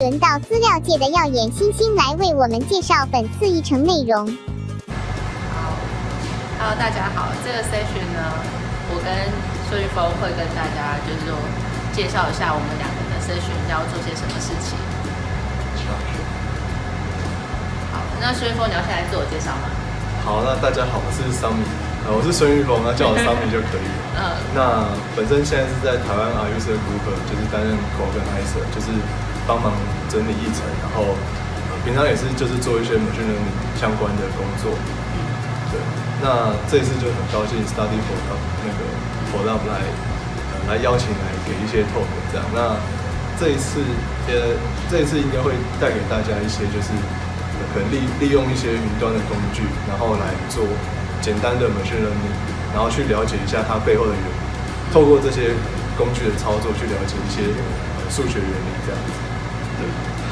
轮到资料界的耀眼新星来为我们介绍本次议程内容。 好 ，Hello， 大家好，这个 session 呢，我跟孙玉峰会跟大家就是说介绍一下我们两个的 session 要做些什么事情。好，那孙玉峰，你要先来自我介绍吗？ 好，那大家好，我是Sammy，我是孙玉峰，那叫我Sammy就可以了。那本身现在是在台湾 R-User Group， 就是担任 co-organizer， 就是帮忙整理议程，然后平常也是就是做一些 machine learning 相关的工作。对，那这一次就很高兴 Study for Lab 那个 for Lab 来邀请来给一些 talk 这样。那这一次应该会带给大家一些就是可能利用一些云端的工具，然后来做简单的 machine learning， 然后去了解一下它背后的原理，透过这些工具的操作去了解一些数学原理这样子。对。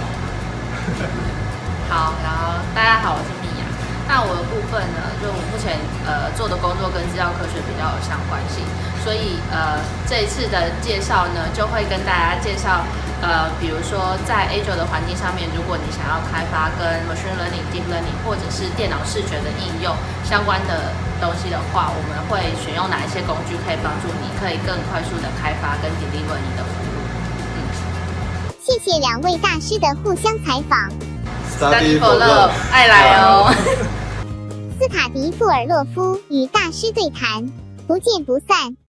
好，然后大家好，我是米娅。那我的部分呢，就我目前做的工作跟资料科学比较有相关性，所以这一次的介绍呢，就会跟大家介绍比如说在 Azure 的环境上面，如果你想要开发跟 machine learning、deep learning 或者是电脑视觉的应用相关的东西的话，我们会选用哪一些工具可以帮助你可以更快速的开发跟 deliver 你的服务。 谢谢两位大师的互相采访。 Study for Love， 爱来哦。 斯塔迪富尔洛夫与大师对谈，不见不散。